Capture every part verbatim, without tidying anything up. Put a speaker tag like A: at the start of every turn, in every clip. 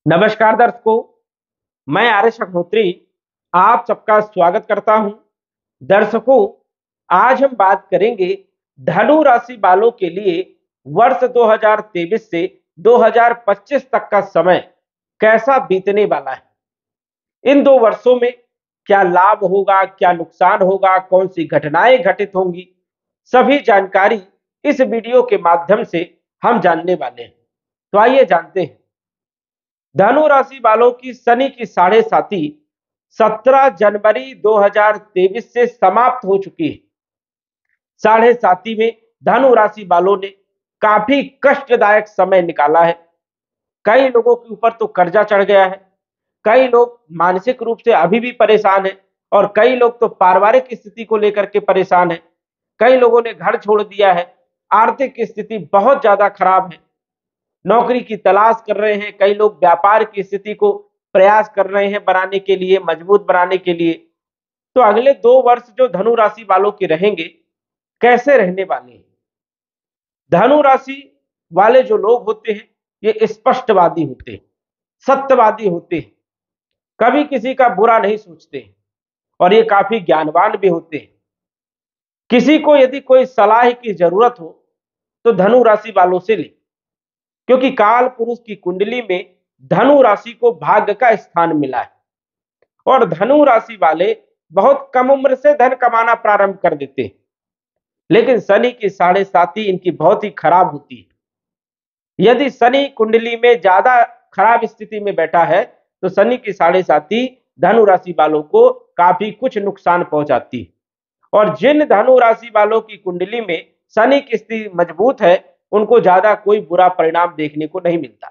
A: नमस्कार दर्शकों, मैं आर्यश अग्निहोत्री आप सबका स्वागत करता हूं। दर्शकों, आज हम बात करेंगे धनु राशि वालों के लिए वर्ष दो हज़ार तेईस से दो हज़ार पच्चीस तक का समय कैसा बीतने वाला है। इन दो वर्षों में क्या लाभ होगा, क्या नुकसान होगा, कौन सी घटनाएं घटित होंगी, सभी जानकारी इस वीडियो के माध्यम से हम जानने वाले हैं। तो आइए जानते हैं। धनु राशि वालों की शनि की साढ़े साती सत्रह जनवरी दो हज़ार तेईस से समाप्त हो चुकी है। साढ़े साती में धनु राशि वालों ने काफी कष्टदायक समय निकाला है। कई लोगों के ऊपर तो कर्जा चढ़ गया है, कई लोग मानसिक रूप से अभी भी परेशान हैं और कई लोग तो पारिवारिक स्थिति को लेकर के परेशान हैं। कई लोगों ने घर छोड़ दिया है, आर्थिक स्थिति बहुत ज्यादा खराब है, नौकरी की तलाश कर रहे हैं, कई लोग व्यापार की स्थिति को प्रयास कर रहे हैं बनाने के लिए, मजबूत बनाने के लिए। तो अगले दो वर्ष जो धनु राशि वालों के रहेंगे, कैसे रहने वाले हैं। धनु राशि वाले जो लोग होते हैं ये स्पष्टवादी होते हैं, सत्यवादी होते हैं, कभी किसी का बुरा नहीं सोचते हैं और ये काफी ज्ञानवान भी होते हैं। किसी को यदि कोई सलाह की जरूरत हो तो धनु राशि वालों से ले, क्योंकि काल पुरुष की कुंडली में धनु राशि को भाग्य का स्थान मिला है और धनु राशि वाले बहुत कम उम्र से धन कमाना प्रारंभ कर देते हैं, लेकिन शनि की साढ़े साती इनकी बहुत ही खराब होती है। यदि शनि कुंडली में ज्यादा खराब स्थिति में बैठा है तो शनि की साढ़े साती धनु राशि वालों को काफी कुछ नुकसान पहुंचाती है और जिन धनु राशि वालों की कुंडली में शनि की स्थिति मजबूत है उनको ज्यादा कोई बुरा परिणाम देखने को नहीं मिलता।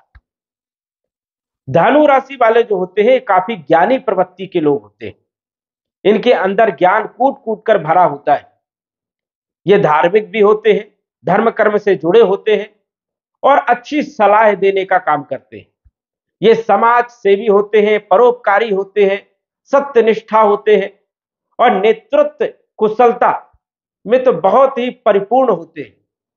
A: धनु राशि वाले जो होते हैं काफी ज्ञानी प्रवृत्ति के लोग होते हैं, इनके अंदर ज्ञान कूट कूट कर भरा होता है। ये धार्मिक भी होते हैं, धर्म कर्म से जुड़े होते हैं और अच्छी सलाह देने का काम करते हैं। ये समाज सेवी होते हैं, परोपकारी होते हैं, सत्यनिष्ठा होते हैं और नेतृत्व कुशलता में तो बहुत ही परिपूर्ण होते हैं।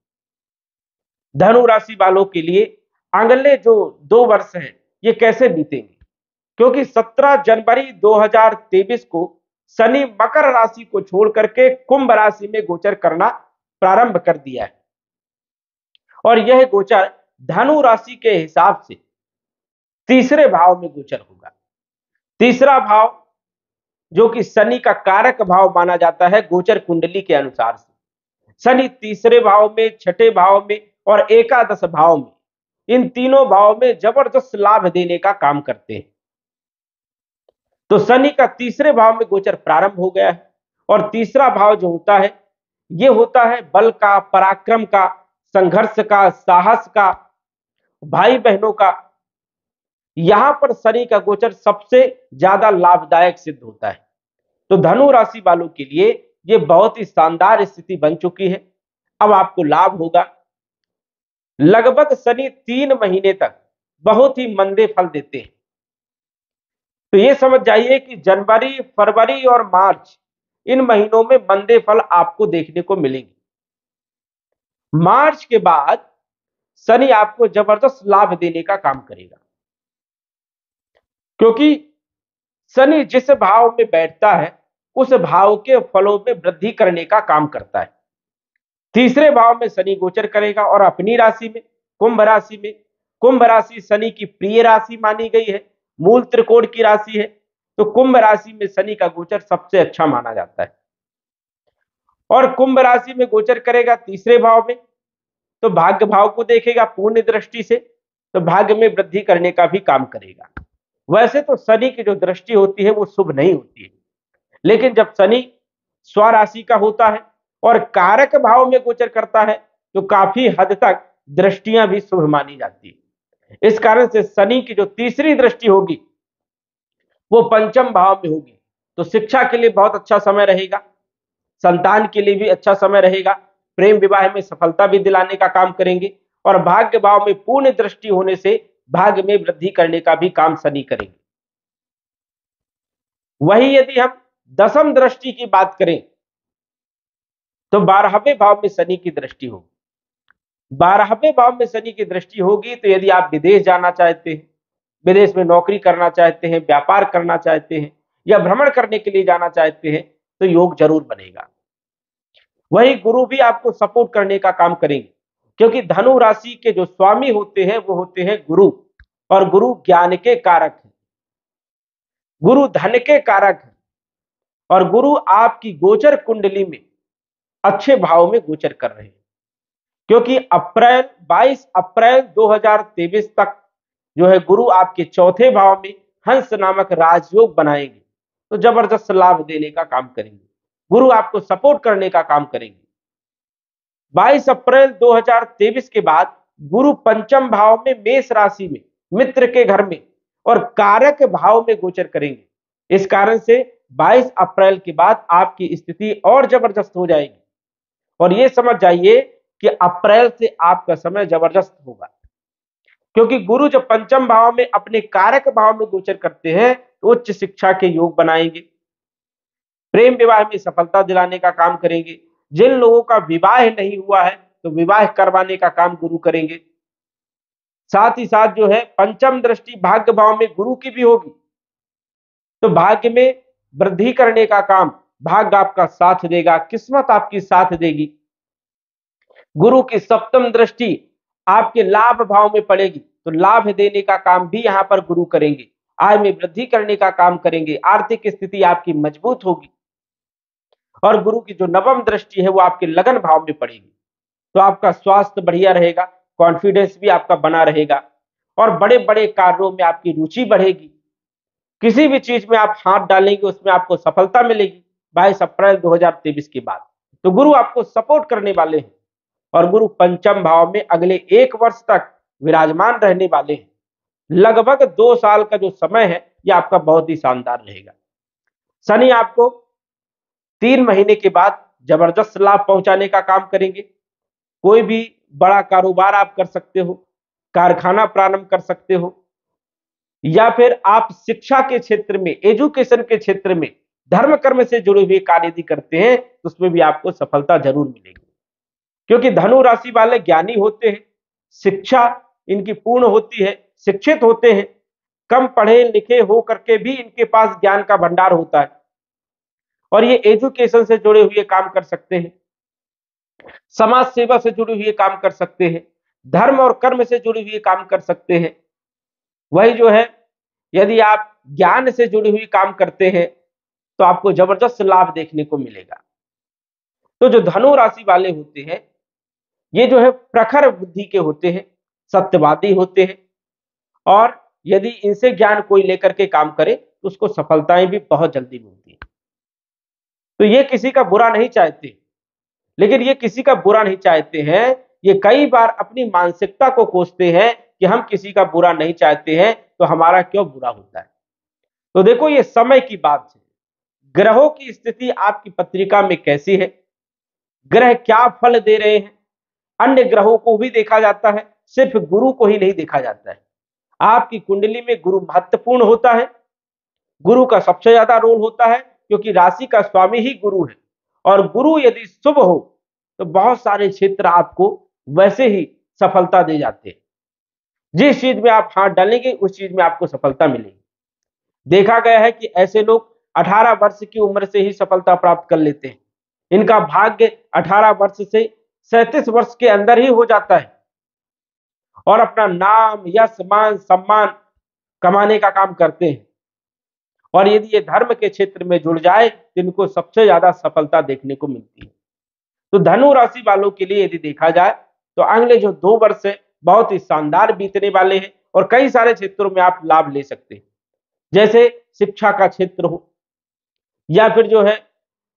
A: धनु राशि वालों के लिए अगले जो दो वर्ष हैं ये कैसे बीतेंगे, क्योंकि सत्रह जनवरी दो हज़ार तेईस को शनि मकर राशि को छोड़ करके कुंभ राशि में गोचर करना प्रारंभ कर दिया है और यह गोचर धनु राशि के हिसाब से तीसरे भाव में गोचर होगा। तीसरा भाव जो कि शनि का कारक भाव माना जाता है गोचर कुंडली के अनुसार से, शनि तीसरे भाव में, छठे भाव में और एकादश भाव में, इन तीनों भाव में जबरदस्त लाभ देने का काम करते हैं। तो शनि का तीसरे भाव में गोचर प्रारंभ हो गया है और तीसरा भाव जो होता है ये होता है बल का, पराक्रम का, संघर्ष का, साहस का, भाई बहनों का। यहां पर शनि का गोचर सबसे ज्यादा लाभदायक सिद्ध होता है। तो धनु राशि वालों के लिए ये बहुत ही शानदार स्थिति बन चुकी है। अब आपको लाभ होगा। लगभग शनि तीन महीने तक बहुत ही मंदे फल देते हैं। तो ये समझ जाइए कि जनवरी, फरवरी और मार्च इन महीनों में मंदे फल आपको देखने को मिलेंगे। मार्च के बाद शनि आपको जबरदस्त लाभ देने का काम करेगा, क्योंकि शनि जिस भाव में बैठता है उस भाव के फलों में वृद्धि करने का काम करता है। तीसरे भाव में शनि गोचर करेगा और अपनी राशि में, कुंभ राशि में, कुंभ राशि शनि की प्रिय राशि मानी गई है, मूल त्रिकोण की राशि है, तो कुंभ राशि में शनि का गोचर सबसे अच्छा माना जाता है। और कुंभ राशि में गोचर करेगा तीसरे भाव में, तो भाग्य भाव को देखेगा पूर्ण दृष्टि से, तो भाग्य में वृद्धि करने का भी काम करेगा। वैसे तो शनि की जो दृष्टि होती है वो शुभ नहीं होती है, लेकिन जब शनि स्वराशि का होता है और कारक भाव में गोचर करता है तो काफी हद तक दृष्टियां भी शुभ मानी जाती है। इस कारण से शनि की जो तीसरी दृष्टि होगी वो पंचम भाव में होगी, तो शिक्षा के लिए बहुत अच्छा समय रहेगा, संतान के लिए भी अच्छा समय रहेगा, प्रेम विवाह में सफलता भी दिलाने का काम करेंगे और भाग्य भाव में पूर्ण दृष्टि होने से भाग्य में वृद्धि करने का भी काम शनि करेंगे। वही यदि हम दसम दृष्टि की बात करें तो बारहवें भाव में शनि की दृष्टि होगी। बारहवें भाव में शनि की दृष्टि होगी तो यदि आप विदेश जाना चाहते हैं, विदेश में नौकरी करना चाहते हैं, व्यापार करना चाहते हैं या भ्रमण करने के लिए जाना चाहते हैं तो योग जरूर बनेगा। वही गुरु भी आपको सपोर्ट करने का काम करेंगे, क्योंकि धनु राशि के जो स्वामी होते हैं वो होते हैं गुरु, और गुरु ज्ञान के कारक हैं, गुरु धन के कारक हैं, और गुरु आपकी गोचर कुंडली में अच्छे भाव में गोचर कर रहे हैं। क्योंकि अप्रैल बाईस अप्रैल दो हज़ार तेईस तक जो है गुरु आपके चौथे भाव में हंस नामक राजयोग बनाएंगे, तो जबरदस्त लाभ देने का काम करेंगे, गुरु आपको सपोर्ट करने का काम करेंगे। बाईस अप्रैल दो हज़ार तेईस के बाद गुरु पंचम भाव में मेष राशि में मित्र के घर में और कारक भाव में गोचर करेंगे। इस कारण से बाईस अप्रैल के बाद आपकी स्थिति और जबरदस्त हो जाएगी, और यह समझ जाइए कि अप्रैल से आपका समय जबरदस्त होगा, क्योंकि गुरु जब पंचम भाव में अपने कारक भाव में गोचर करते हैं तो उच्च शिक्षा के योग बनाएंगे, प्रेम विवाह में सफलता दिलाने का काम करेंगे। जिन लोगों का विवाह नहीं हुआ है तो विवाह करवाने का काम गुरु करेंगे। साथ ही साथ जो है पंचम दृष्टि भाग्य भाव में गुरु की भी होगी, तो भाग्य में वृद्धि करने का काम भाग्य आपका साथ देगा, किस्मत आपकी साथ देगी। गुरु की सप्तम दृष्टि आपके लाभ भाव में पड़ेगी, तो लाभ देने का काम भी यहां पर गुरु करेंगे, आय में वृद्धि करने का काम करेंगे, आर्थिक स्थिति आपकी मजबूत होगी। और गुरु की जो नवम दृष्टि है वो आपके लगन भाव में पड़ेगी, तो आपका स्वास्थ्य बढ़िया रहेगा, कॉन्फिडेंस भी आपका बना रहेगा, और बड़े बड़े कार्यों में आपकी रुचि बढ़ेगी। किसी भी चीज में आप हाथ डालेंगे उसमें आपको सफलता मिलेगी बाईस अप्रैल दो हज़ार तेईस के बाद। तो गुरु आपको सपोर्ट करने वाले हैं, और गुरु पंचम भाव में अगले एक वर्ष तक विराजमान रहने वाले हैं। लगभग दो साल का जो समय है यह आपका बहुत ही शानदार रहेगा। शनि आपको तीन महीने के बाद जबरदस्त लाभ पहुंचाने का काम करेंगे। कोई भी बड़ा कारोबार आप कर सकते हो, कारखाना प्रारंभ कर सकते हो, या फिर आप शिक्षा के क्षेत्र में, एजुकेशन के क्षेत्र में धर्म कर्म से जुड़े हुए कार्य यदि करते हैं तो उसमें भी आपको सफलता जरूर मिलेगी। क्योंकि धनु राशि वाले ज्ञानी होते हैं, शिक्षा इनकी पूर्ण होती है, शिक्षित होते हैं, कम पढ़े लिखे हो करके भी इनके पास ज्ञान का भंडार होता है, और ये एजुकेशन से जुड़े हुए काम कर सकते हैं, समाज सेवा से जुड़े हुए काम कर सकते हैं, धर्म और कर्म से जुड़े हुए काम कर सकते हैं। वही जो है यदि आप ज्ञान से जुड़ी हुई काम करते हैं तो आपको जबरदस्त लाभ देखने को मिलेगा। तो जो धनु राशि वाले होते हैं ये जो है प्रखर बुद्धि के होते हैं, सत्यवादी होते हैं, और यदि इनसे ज्ञान कोई लेकर के काम करे तो उसको सफलताएं भी बहुत जल्दी मिलती है। तो ये किसी का बुरा नहीं चाहते, लेकिन ये किसी का बुरा नहीं चाहते हैं, ये कई बार अपनी मानसिकता को कोसते हैं कि हम किसी का बुरा नहीं चाहते हैं तो हमारा क्यों बुरा होता है। तो देखो ये समय की बात है, ग्रहों की स्थिति आपकी पत्रिका में कैसी है, ग्रह क्या फल दे रहे हैं, अन्य ग्रहों को भी देखा जाता है, सिर्फ गुरु को ही नहीं देखा जाता है। आपकी कुंडली में गुरु महत्वपूर्ण होता है, गुरु का सबसे ज्यादा रोल होता है, क्योंकि राशि का स्वामी ही गुरु है, और गुरु यदि शुभ हो तो बहुत सारे क्षेत्र आपको वैसे ही सफलता दे जाते हैं। जिस चीज में आप हाथ डालेंगे उस चीज में आपको सफलता मिलेगी। देखा गया है कि ऐसे लोग अठारह वर्ष की उम्र से ही सफलता प्राप्त कर लेते हैं, इनका भाग्य अठारह वर्ष से सैंतीस वर्ष के अंदर ही हो जाता है, और अपना नाम, यश, मान, सम्मान कमाने का काम करते हैं। और यदि ये धर्म के क्षेत्र में जुड़ जाए तो इनको सबसे ज्यादा सफलता देखने को मिलती है। तो धनु राशि वालों के लिए यदि देखा जाए तो अगले जो दो वर्ष है बहुत ही शानदार बीतने वाले हैं, और कई सारे क्षेत्रों में आप लाभ ले सकते हैं, जैसे शिक्षा का क्षेत्र हो, या फिर जो है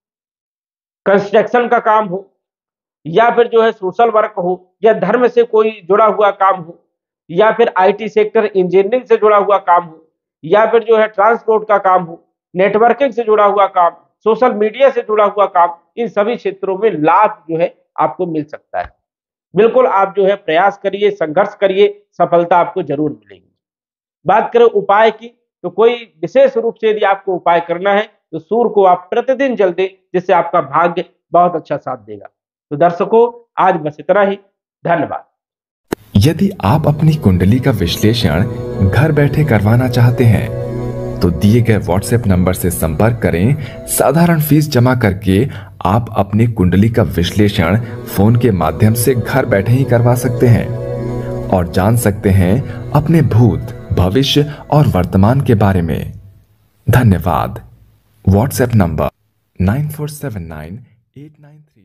A: कंस्ट्रक्शन का काम हो, या फिर जो है सोशल वर्क हो, या धर्म से कोई जुड़ा हुआ काम हो, या फिर आईटी सेक्टर इंजीनियरिंग से जुड़ा हुआ काम हो, या फिर जो है ट्रांसपोर्ट का काम हो, नेटवर्किंग से जुड़ा हुआ काम, सोशल मीडिया से जुड़ा हुआ काम, इन सभी क्षेत्रों में लाभ जो है आपको मिल सकता है। बिल्कुल आप जो है प्रयास करिए, संघर्ष करिए, सफलता आपको जरूर मिलेगी। बात करें उपाय की, तो कोई विशेष रूप से यदि आपको उपाय करना है तो सूर्य को आप प्रतिदिन जल दें, जिससे आपका भाग्य बहुत अच्छा साथ देगा। तो दर्शकों आज बस इतना ही, धन्यवाद।
B: यदि आप अपनी कुंडली का विश्लेषण घर बैठे करवाना चाहते हैं तो दिए गए व्हाट्सएप नंबर से संपर्क करें। साधारण फीस जमा करके आप अपनी कुंडली का विश्लेषण फोन के माध्यम से घर बैठे ही करवा सकते हैं और जान सकते हैं अपने भूत, भविष्य और वर्तमान के बारे में। धन्यवाद। WhatsApp number nine four seven nine eight nine three